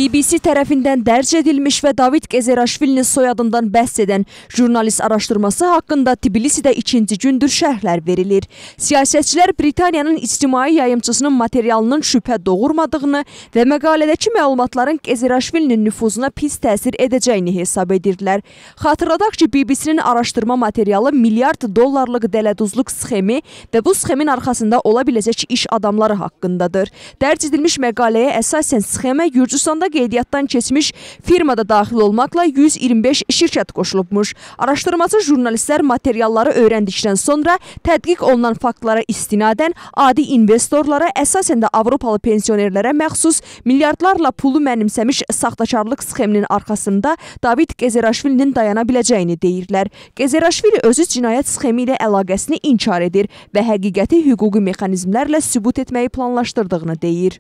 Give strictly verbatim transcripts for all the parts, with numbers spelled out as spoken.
B B C tərəfindən dərc edilmiş və David Gezerashvilinin soyadından bəhs edən jurnalist araşdırması haqqında Tbilisidə ikinci gündür şərhlər verilir. Siyasətçilər Britaniyanın ictimai yayımçısının materialının şübhə doğurmadığını və məqalədəki məlumatların Gezerashvilinin nüfuzuna pis təsir edəcəyini hesab edirlər. Xatırladaq ki, B B C-nin araşdırma materialı milyard dollarlıq dələduzluq sxemi və bu sxemin arxasında ola biləcək iş adamları haqqındadır. Dərc edilmiş məqaləyə əsasən sxemə Gürcüstanda qeydiyyatdan keçmiş firmada daxil olmaqla yüz iyirmi beş şirkət qoşulubmuş. Araşdırmacı jurnalistlər materialları öyrəndikdən sonra tədqiq olunan faktlara istinadən adi investorlara, əsasən də Avropalı pensionerlərə məxsus milyardlarla pulu mənimsəmiş saxtakarlıq sxeminin arxasında David Gezerashvilinin dayana biləcəyini deyirlər. Gezerashvili özü cinayət sxemi ilə əlaqəsini inkar edir və həqiqəti hüquqi mexanizmlərlə sübut etməyi planlaşdırdığını deyir.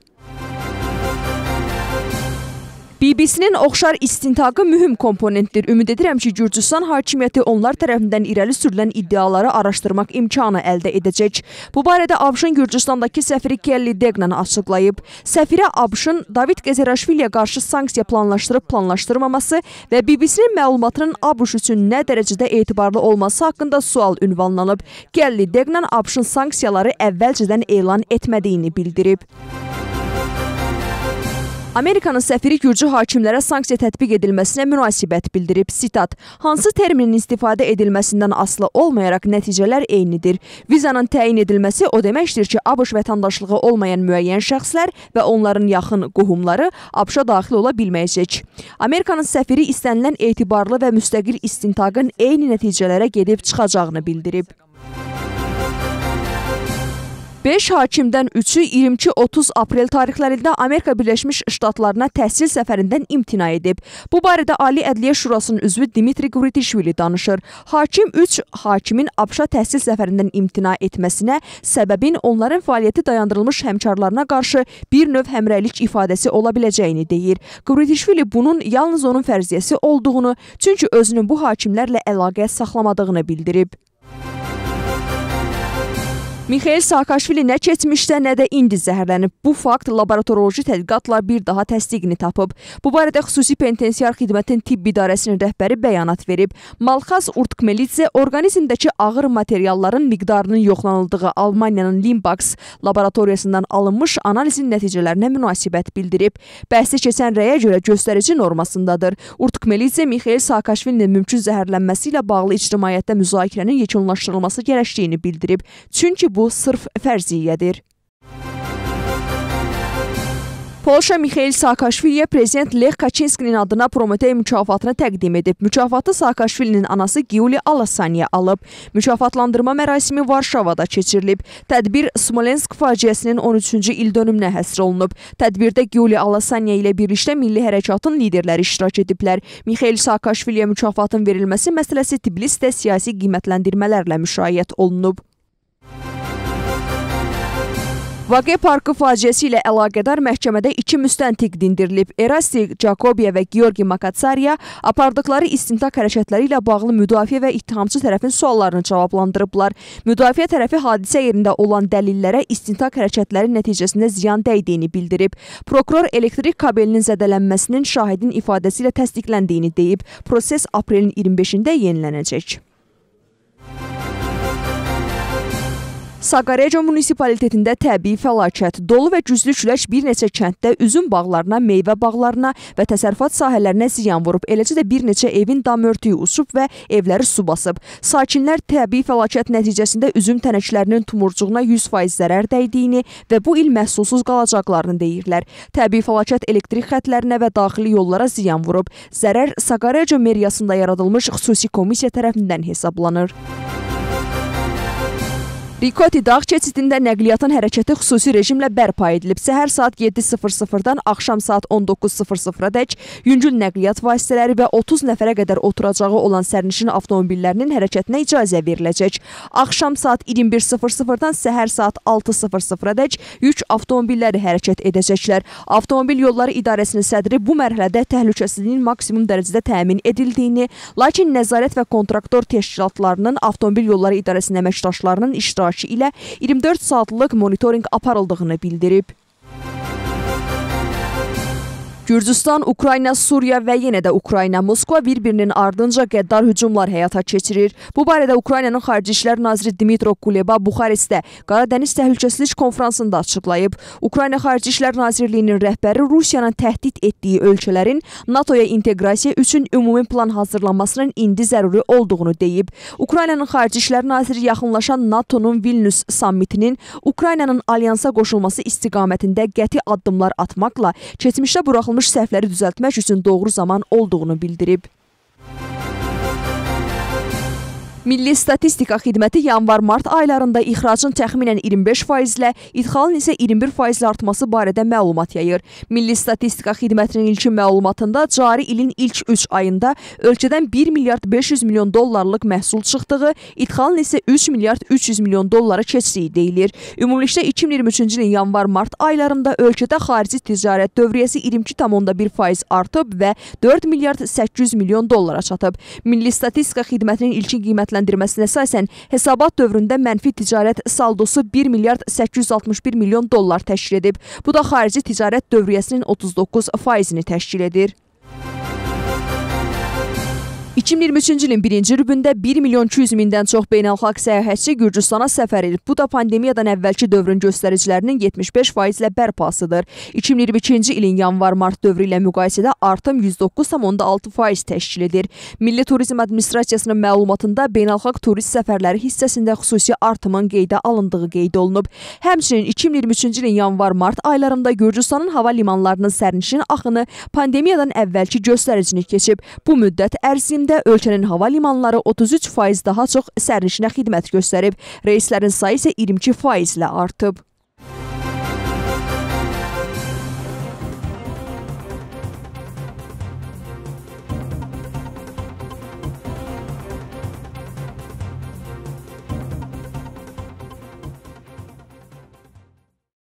B B C-nin oxşar istintaqı mühüm komponentdir. Ümid edirəm ki, Gürcüstan hakimiyyəti onlar tərəfindən irəli sürülən iddiaları araşdırmaq imkanı əldə edəcək. Bu barədə ABŞ-ın Gürcüstandakı səfiri Kelly Degnan açıqlayıb. Səfirə ABŞ-ın David Gezerashviliyə qarşı sanksiya planlaşdırıb planlaşdırmaması və B B C-nin məlumatının ABŞ üçün nə dərəcədə etibarlı olması haqqında sual ünvanlanıb. Kelly Degnan ABŞ-ın sanksiyaları əvvəlcədən elan etmədiyini bildirib. Amerikanın səfiri Gürcü hakimlərə sanksiya tətbiq edilməsinə münasibət bildirib. Sitat, hansı terminin istifadə edilməsindən asılı olmayaraq nəticələr eynidir. Vizanın təyin edilməsi o deməkdir ki, ABŞ vətəndaşlığı olmayan müəyyən şəxslər və onların yaxın qohumları ABŞ-a daxil ola bilməyəcək. Amerikanın səfiri istənilən etibarlı və müstəqil istintaqın eyni nəticələrə gedib çıxacağını bildirib. beş hakimdən üçü iyirmi iki otuz aprel tarixlərində Amerika Birləşmiş Ştatlarına təhsil səfərindən imtina edib. Bu barədə Ali Ədliyyə Şurasının üzvü Dmitri Qvritishvili danışır. Hakim üç hakimin ABŞ-a təhsil səfərindən imtina etməsinə səbəbin onların fəaliyyəti dayandırılmış həmkarlarına qarşı bir növ həmrəylik ifadəsi ola biləcəyini deyir. Qvritishvili bunun yalnız onun fərziyyəsi olduğunu, çünki özünün bu hakimlərlə əlaqə saxlamadığını bildirib. Mikhail Saakashvili nə keçmişdə, nə də indi zəhərlənib. Bu fakt laboratoroloji tədqiqatla bir daha təsdiqini tapıb. Bu barədə xüsusi penitensiar xidmətin tibb idarəsinin rəhbəri bəyanat verib. Malxaz Urtkmelidze orqanizmdəki ağır materialların miqdarının yoxlanıldığı Almaniyanın Limbax laboratoriyasından alınmış analizin nəticələrinə münasibət bildirib. Bəhsi keçən rəyə görə göstərici normasındadır. Urtkmelidze Mikhail Saakashvilinin mümkün zəhərlənməsi ilə bağlı ictimaiyyətdə müzakirənin yekunlaşdırılması gərəkdiyini bildirib. Çünki bu Bu sırf fərziyyədir. Polşa Mikhail Saakashviliyə prezident Lech Kaçinskinin adına Prometey mükafatını təqdim edib. Mükafatı Saakashvilinin anası Giuli Alasanya alıb. Mükafatlandırma mərasimi Varşavada keçirilib. Tədbir Smolensk faciəsinin on üçüncü il dönümünə həsr olunub. Tədbirdə Giuli Alasanya ilə birlikdə milli hərəkatın liderləri iştirak ediblər. Mikhail Saakashviliyə mükafatın verilməsi məsələsi Tbilisidə siyasi qiymətləndirmələrlə müşayiət olunub. Vaqe Parkı faciəsi ilə əlaqədar məhkəmədə iki müstəntiq dindirilib. Erasti Jakobiya və Georgi Makatsariya apardıqları istintaq hərəkətləri ilə bağlı müdafiə və ittihamçı tərəfin suallarını cavablandırıblar. Müdafiə tərəfi hadisə yerində olan dəlillərə istintaq hərəkətləri nəticəsində ziyan dəydiyini bildirib. Prokuror elektrik kabelinin zədələnməsinin şahidin ifadəsi ilə təsdiqləndiyini deyib. Proses aprelin iyirmi beşində yenilənəcək. Saqareco munisipalitetində təbii fəlakət, dolu və güclü külək bir neçə kənddə üzüm bağlarına, meyvə bağlarına və təsərrüfat sahələrinə ziyan vurub. Eləcə də bir neçə evin dam örtüyü uçub və evləri su basıb. Sakinlər təbii fəlakət nəticəsində üzüm tənəklərinin tumurcuğuna yüz faiz zərər dəydiyini və bu il məhsulsuz qalacaqlarını deyirlər. Təbii fəlakət elektrik xətlərinə və daxili yollara ziyan vurub. Zərər Saqareco meriyasında yaradılmış xüsusi komissiya tərəfindən hesablanır. Rikoti dağ keçidində nəqliyyatın hərəkəti xüsusi rejimlə bərpa edilib. Səhər saat yeddi sıfır sıfırdan axşam saat on doqquz sıfır sıfıradək yüngül nəqliyyat vasitələri və otuz nəfərə qədər oturacağı olan sərnişin avtomobillərinin hərəkətinə icazə veriləcək. Axşam saat iyirmi bir sıfır sıfırdan səhər saat altı sıfır sıfıradək yük avtomobilləri hərəkət edəcəklər. Avtomobil Yolları İdarəsinin sədri bu mərhələdə təhlükəsizliyin maksimum dərəcədə təmin edildiyini, lakin nəzarət və kontraktor təşkilatlarının Avtomobil Yolları İdarəsinin əməkdaşlarının iştirakı ilə iyirmi dörd saatlıq monitorinq aparıldığını bildirib. Gürcüstan, Ukrayna, Suriya və yenə də Ukrayna, Moskva bir-birinin ardınca qəddar hücumlar həyata keçirir. Bu barədə Ukraynanın Xarici İşlər naziri Dmitro Kuleba Buxarestdə Qaradəniz Təhlükəsizlik konfransında açıqlayıb. Ukrayna Xarici İşlər Nazirliyinin rəhbəri Rusiyanın təhdid etdiyi ölkələrin NATOya inteqrasiya üçün ümumi plan hazırlanmasının indi zəruri olduğunu deyib. Ukraynanın Xarici İşlər naziri yaxınlaşan NATOnun Vilnius sammitinin Ukraynanın alyansa qoşulması istiqamətində qəti addımlar atmaqla keçmişdə buraxılmış səhvləri düzəltmək üçün doğru zaman olduğunu bildirib. Milli Statistika Xidməti yanvar-mart aylarında ixracın təxminən iyirmi beş faizlə, idxalın isə iyirmi bir faizlə artması barədə məlumat yayır. Milli Statistika Xidmətinin ilkin məlumatında cari ilin ilk üç ayında ölkədən bir milyard beş yüz milyon dollarlıq məhsul çıxdığı, idxalın isə üç milyard üç yüz milyon dolları keçdiyi deyilir. Ümumilikdə iki min iyirmi üçüncü ilin yanvar-mart aylarında ölkədə xarici ticarət dövriyyəsi iyirmi iki tam onda bir faiz artıb və dörd milyard səkkiz yüz milyon dollara çatıb. Milli Statistika Xidmətinin ilkin qiymət Qiymətləndiriməsinə əsasən hesabat dövründə mənfi ticarət saldosu bir milyard səkkiz yüz altmış bir milyon dollar təşkil edib. Bu da xarici ticarət dövriyyəsinin otuz doqquz faizini təşkil edir. iki min iyirmi üçüncü ilin birinci rübündə bir milyon iki yüz mindən çox beynəlxalq səyahətçi Gürcüstana səfər edib. Bu da pandemiyadan əvvəlki dövrün göstəricilərinin yetmiş beş faizlə bərpasıdır. iki min iyirmi ikinci ilin yanvar-mart dövrü ilə müqayisədə artım yüz doqquz tam onda altı faiz təşkil edir. Milli Turizm Administrasiyasının məlumatında beynəlxalq turist səfərləri hissəsində xüsusi artımın qeydə alındığı qeyd olunub. Həmçinin iki min iyirmi üçüncü ilin yanvar-mart aylarında Gürcüstanın hava limanlarının sərnişin axını pandemiyadan əvvəlki göstəricini keçib. Bu müddət ərzində ölkənin hava limanları otuz üç faiz daha çox sərnişinə xidmət göstərib. Reyslərin sayı isə iyirmi iki faizlə artıb.